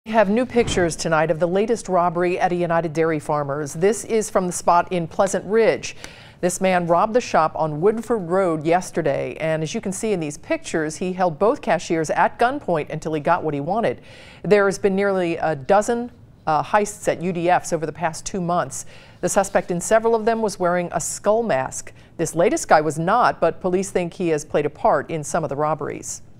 We have new pictures tonight of the latest robbery at a United Dairy Farmers. This is from the spot in Pleasant Ridge. This man robbed the shop on Woodford Road yesterday, and as you can see in these pictures, he held both cashiers at gunpoint until he got what he wanted. There has been nearly a dozen heists at UDFs over the past 2 months. The suspect in several of them was wearing a skull mask. This latest guy was not, but police think he has played a part in some of the robberies.